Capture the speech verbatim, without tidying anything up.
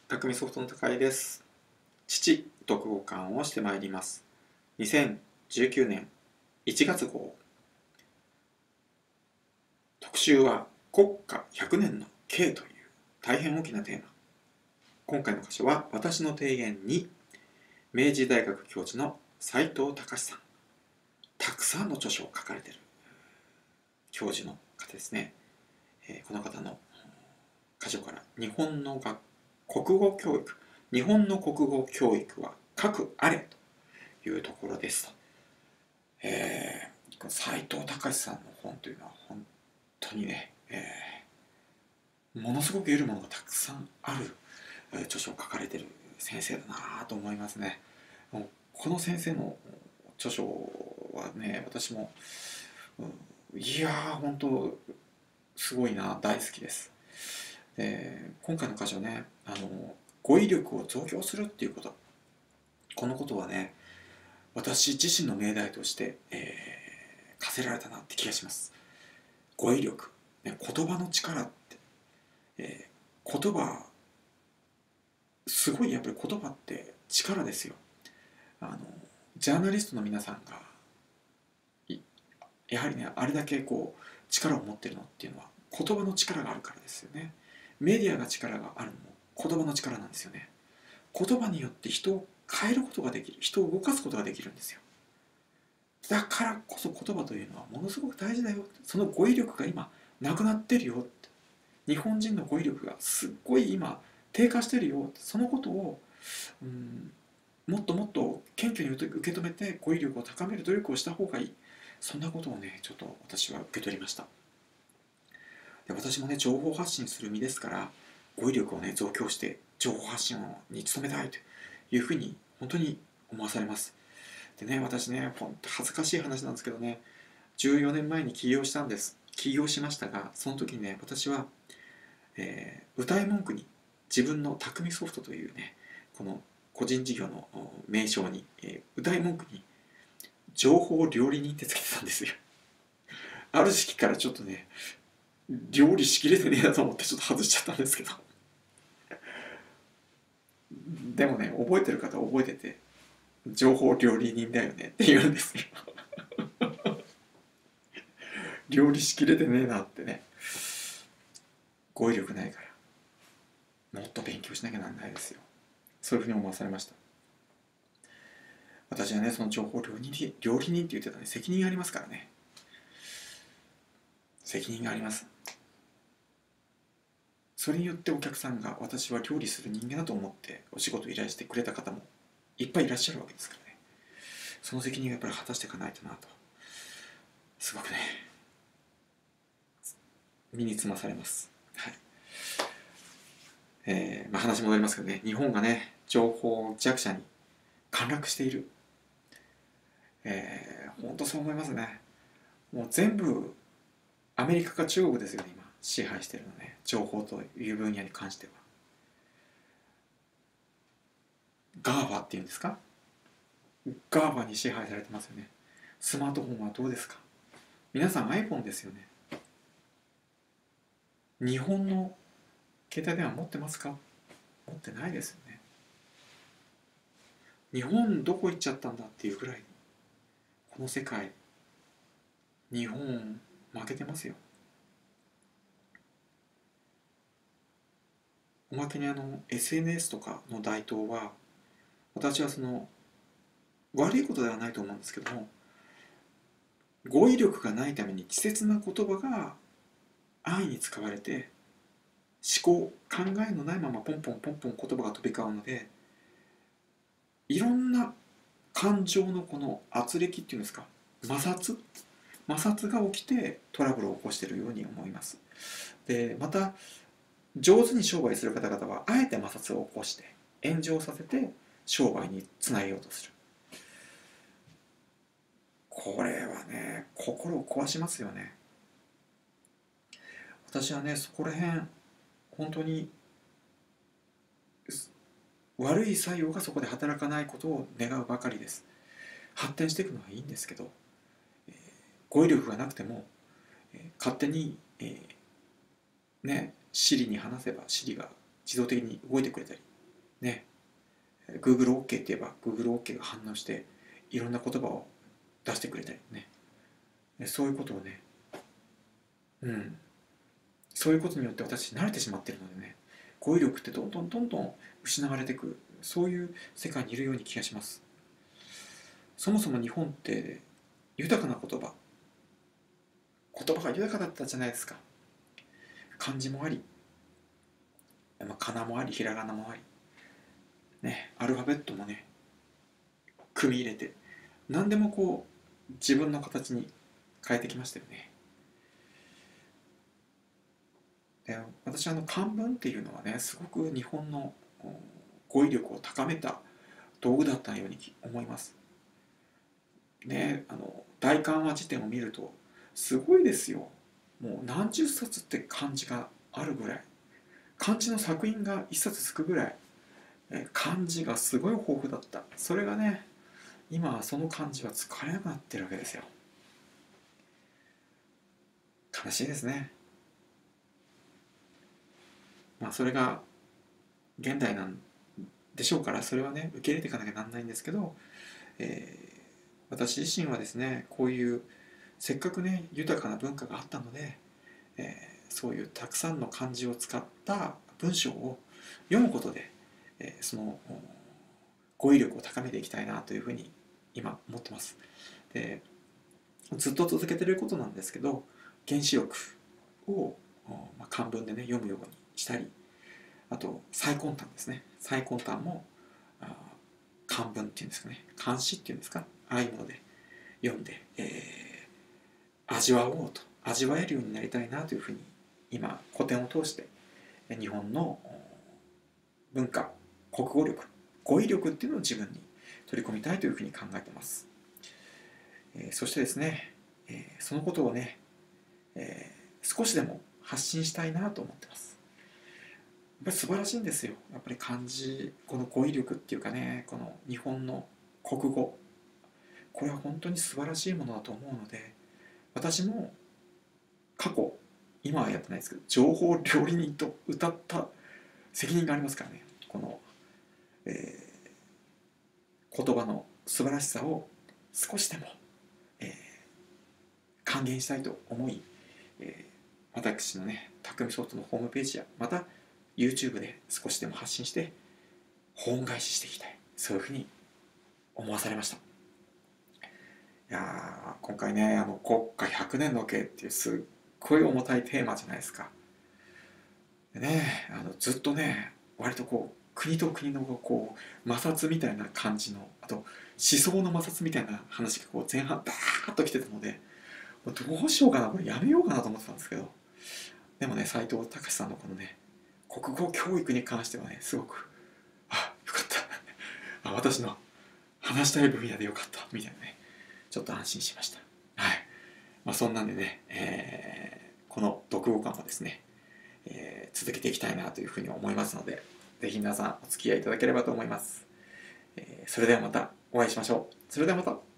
匠ソフトの高井です。父、読後感をしてまいります。にせんじゅうきゅうねんいちがつ号。特集は国家ひゃくねんの計という大変大きなテーマ。今回の箇所は私の提言に、明治大学教授の斉藤隆さん。たくさんの著書を書かれている教授の方ですね。えーこの方の箇所から日本の学国語教育、日本の国語教育は核あれというところです。えー、斉藤隆さんの本というのは本当にね、えーものすごく得るものがたくさんある、えー著書を書かれている先生だなと思いますね。もうこの先生の著書はね、私も、うん、いやー本当すごいな、大好きです。で今回の箇所ね、あの語彙力を増強するっていうこと、このことはね、私自身の命題として、えー課せられたなって気がします。語彙力、ね、言葉の力って、えー言葉、すごいやっぱり言葉って力ですよ。あのジャーナリストの皆さんがやはりね、あれだけこう力を持ってるのっていうのは言葉の力があるからですよね。メディアが力があるのも言葉の力なんですよね。言葉によって人を変えることができる、人を動かすことができるんですよ。だからこそ言葉というのはものすごく大事だよ。その語彙力が今なくなってるよって。日本人の語彙力がすっごい今低下してるよ。そのことを、うん、もっともっと謙虚に受け止めて語彙力を高める努力をした方がいい。そんなことをね、ちょっと私は受け取りました。で私もね、情報発信する身ですから、語彙力をね、増強して情報発信に努めたいというふうに本当に思わされます。でね、私ね、ほんと恥ずかしい話なんですけどね、じゅうよねんまえに起業したんです。起業しましたが、その時にね、私は、えー歌い文句に自分の匠ソフトというね、この個人事業の名称に、えー歌い文句に情報料理人ってつけてたんですよ。ある時期からちょっとね、料理しきれてねえなと思ってちょっと外しちゃったんですけど。でもね、覚えてる方は覚えてて、情報料理人だよねって言うんですよ。料理しきれてねえなってね。語彙力ないから、もっと勉強しなきゃなんないですよ。そういうふうに思わされました。私はね、その情報料理人、料理人って言ってたね、責任がありますからね。責任があります。それによってお客さんが私は料理する人間だと思ってお仕事を依頼してくれた方もいっぱいいらっしゃるわけですからね。その責任がやっぱり果たしていかないとなと、すごくね、身につまされます。はい。えー、まあ話戻りますけどね、日本がね、情報弱者に陥落している。えー、本当そう思いますね。もう全部アメリカか中国ですよね、今支配しているのね、情報という分野に関しては。ガーファっていうんですか、ガーファに支配されてますよね。スマートフォンはどうですか、皆さん iPhone ですよね。日本の携帯電話持ってますか、持ってないですよね。日本どこ行っちゃったんだっていうくらいに、この世界、日本負けてますよ。おまけにあの エスエヌエス とかの台頭は、私はその悪いことではないと思うんですけども、語彙力がないために稚拙な言葉が安易に使われて、思考考えのないままポンポンポンポン言葉が飛び交うので、いろんな感情のこの圧力っていうんですか、摩擦摩擦が起きてトラブルを起こしているように思います。でまた上手に商売する方々はあえて摩擦を起こして炎上させて商売につなげようとする。これはね、心を壊しますよね。私はね、そこら辺本当に悪い作用がそこで働かないことを願うばかりです。発展していくのはいいんですけど、えー語彙力がなくても、えー勝手に、えーね、Siri に話せば Siri が自動的に動いてくれたり、 ね、Google OK って言えば Google OK が反応していろんな言葉を出してくれたりね、そういうことをね、うん、そういうことによって私慣れてしまっているのでね、語彙力ってどんどんどんどん失われていく、そういう世界にいるように気がします。そもそも日本って豊かな言葉言葉が豊かだったじゃないですか。漢字もあり、まあ、かなもあり、ひらがなもあり、ね、アルファベットもね、組み入れて、何でもこう、自分の形に変えてきましたよね。で、私はあの漢文っていうのはね、すごく日本の語彙力を高めた道具だったように思います。ね、あの大漢和辞典を見ると、すごいですよ。もう何十冊って漢字があるぐらい。漢字の作品が一冊つくぐらい、え漢字がすごい豊富だった。それがね、今はその漢字は使えなくなってるわけですよ。悲しいですね。まあそれが現代なんでしょうから、それはね受け入れていかなきゃなんないんですけど、えー私自身はですね、こういうせっかくね豊かな文化があったので、えーそういうたくさんの漢字を使った文章を読むことで、えーその語彙力を高めていきたいなというふうに今思ってます。で、ずっと続けてることなんですけど、原子力を、まあ、漢文でね読むようにしたり、あと最根端ですね、最根端もあ漢文っていうんですかね、漢詩っていうんですか、ああいうもので読んで、えー味わおうと味わえるようになりたいなというふうに今古典を通して日本の文化、国語力、語彙力っていうのを自分に取り込みたいというふうに考えています。えーそしてですね、えーそのことをね、えー少しでも発信したいなと思ってます。やっぱり素晴らしいんですよ。やっぱり漢字、この語彙力っていうかね、この日本の国語、これは本当に素晴らしいものだと思うので、私も過去、今はやってないですけど、情報料理人と歌った責任がありますからね。この、えー言葉の素晴らしさを少しでも、えー還元したいと思い、えー私のね、匠ソフトのホームページや、また YouTube で少しでも発信して、本返ししていきたい。そういうふうに思わされました。いや今回ね、あの国家ひゃくねんの計っていうすっごい重たいテーマじゃないですか。でね、あのずっとね、割とこう、国と国のこう摩擦みたいな感じの、あと思想の摩擦みたいな話がこう前半バーッと来てたので、どうしようかな、これやめようかなと思ってたんですけど、でもね、斎藤隆さんのこのね、国語教育に関してはね、すごく、あ、よかったあ、私の話したい分野でよかったみたいなね、ちょっと安心しました。はい。まあそんなんでね、えーこの読語感をですね、えー続けていきたいなというふうに思いますので、ぜひ皆さんお付き合いいただければと思います。えーそれではまたお会いしましょう。それではまた。